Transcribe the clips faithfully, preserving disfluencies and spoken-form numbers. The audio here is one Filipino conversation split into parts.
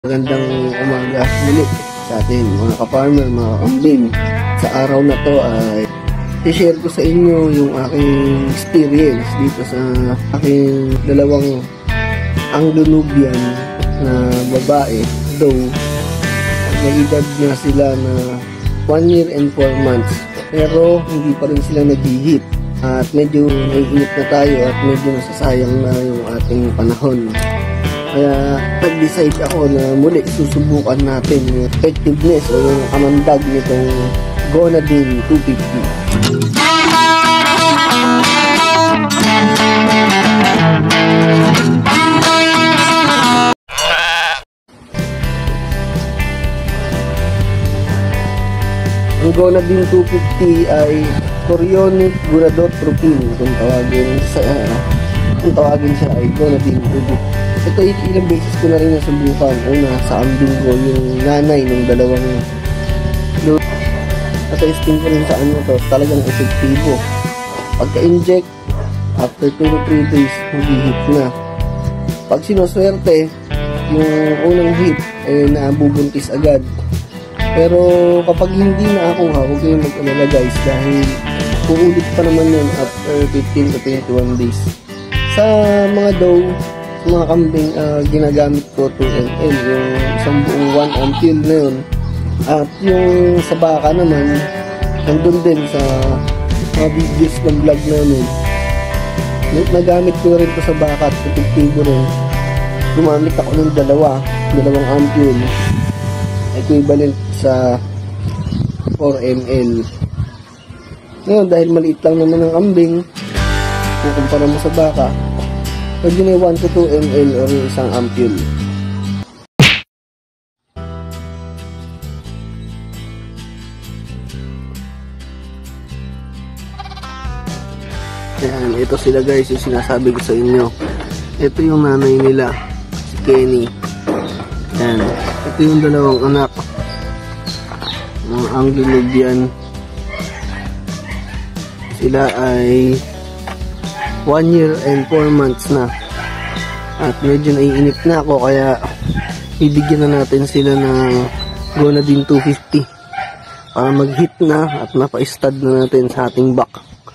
Magandang umaga muli sa atin mga ka-farmer, mga kambing. Sa araw na to ay i-share ko sa inyo yung aking experience dito sa aking dalawang Anglo-Nubian na babae. Though may edad na sila na one year and four months, pero hindi pa rin sila nag-hit at medyo naiinip na tayo at medyo nasasayang na yung ating panahon. Kaya nag-decide ako na muli susubukan natin yung effectiveness o yung kamandag nitong Gonadin two fifty. Ang Gonadin two fifty ay chorionic gonadotropin kung tawagin sa uh, kung tawagin siya ay Gonadin two fifty. Ito ilang beses ko na rin nasubukan. Una sa ambing ko yung nanay ng dalawang load. Natesting ko rin sa ano to, talagang epektibo. Pagka-inject, after two to three days, mag-hit na. Pag sinuswerte, yung unang hit ay eh, nabubuntis agad. Pero kapag hindi na ako ha, huwag kayong mag-alala guys dahil uulit pa naman yun after fifteen to twenty-one days. Sa mga doe, mga kambing, uh, ginagamit ko two milliliters, yung isang buong one ampule na yun. At yung sa baka naman, nandun din sa mga videos ng vlog namin. Nagamit ko rin to sa baka at epektibo rin. Gumamit ako ng dalawa, dalawang ampule, equivalent sa four milliliters. Ngayon, dahil maliit lang naman ang kambing, kukumpara mo sa baka, pwede na one to two milliliters or isang ampule. Ayan, ito sila guys, yung sinasabi ko sa inyo. Ito yung nanay nila, si Kenny. Ayan, ito yung dalawang anak, mga Anglo-Nubian. Sila ay one year and four months na. At medyo naiinip na ako kaya ibigyan na natin sila ng Gonadin two fifty para mag-hit na at mapa-stud na natin sa ating back.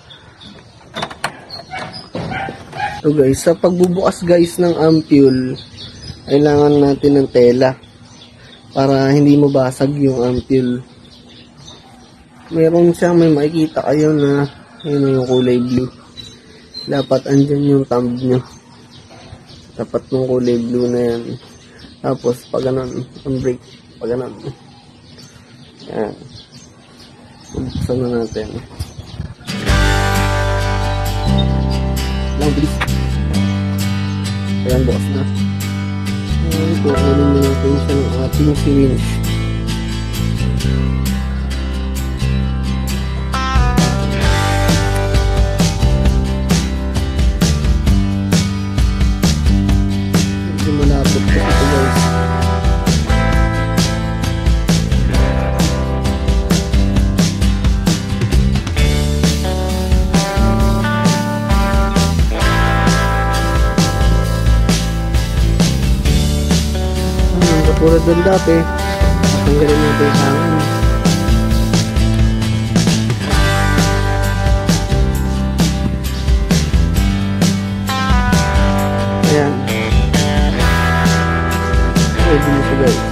So guys, sa pagbubukas guys ng ampule, kailangan natin ng tela para hindi mabasag yung ampule. Meron siyang, may makikita kayo na yun yung kulay blue. Dapat andyan yung thumb nyo. Dapat yung kulay blue na yan. Tapos, pag ganun, ang break, pag ganun. Yan. Buksan na natin. Lang, please. Ayan, bukas na. Ayan, kukunin mo natin siya ng ating syringe. Malapot ko ito guys. Ang katulad doon dati, tanggalin natin yung hangin. Ayan. Pwede mo siya guys.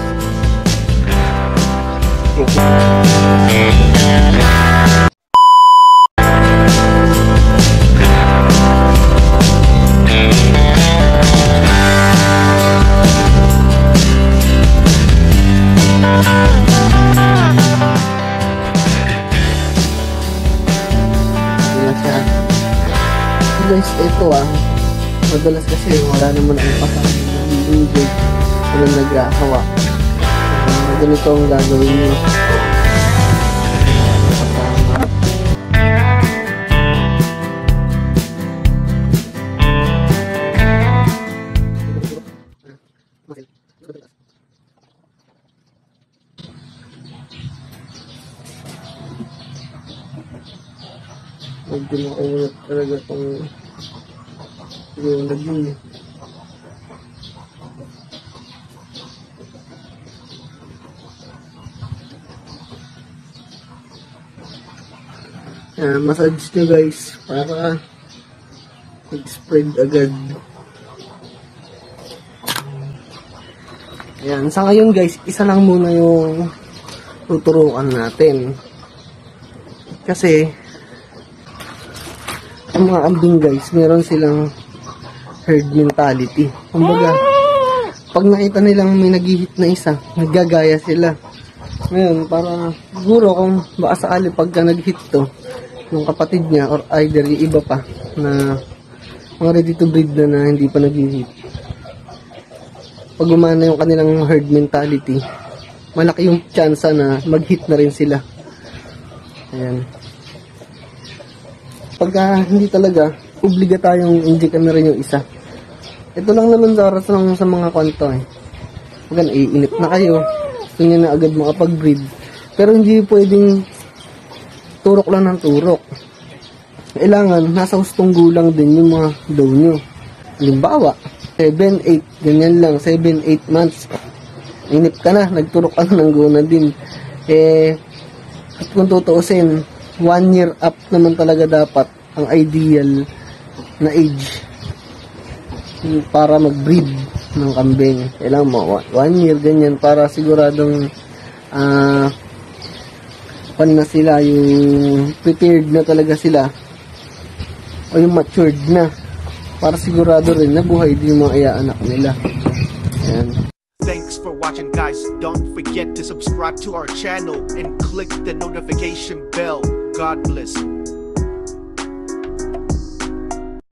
Ayan siya. Guys, ito ah, madalas kasi wala naman ang pasang nag-i-enjoy walang nag-asawa. Uh, ganito ang gagawin nyo. Huwag din ako talaga itong yung naging Uh, massage nyo guys para mag-spread agad. Ayan, sa ngayon guys, isa lang muna yung tuturuan natin. Kasi, ang mga ambing guys, meron silang herd mentality. Kumbaga, pag nakita nilang may nag-hit na isa, naggagaya sila. Ngayon, para siguro kung baka sakali pagka nag-hit to, yung kapatid niya or either yung iba pa na mga ready to breed na na hindi pa nag-hit. Pag gumana yung kanilang herd mentality, malaki yung tsansa na mag-hit na rin sila. Ayan. Pagka hindi talaga, obliga tayong injectan na rin yung isa. Ito lang naman daras lang sa mga kwanto eh. Pagka naiinip na kayo, gusto nyo na agad makapag-breed. Pero hindi pwedeng turok lang ng turok. Kailangan, nasa hustong gulang din yung mga daw nyo. Halimbawa, seven, eight, ganyan lang, seven, eight months. Inip ka na, nagturok ka na ng guna din. Eh, at kung tutuusin, one year up naman talaga dapat ang ideal na age para mag-breed ng kambing. Kailangan mo, one year, ganyan, para siguradong ah, uh, pan na sila, yung prepared na talaga sila, o yung matured na, para sigurado rin na buhay din yung mga iya-anak nila. Ayan. Thanks for watching guys. Don't forget to subscribe to our channel and click the notification bell. God bless.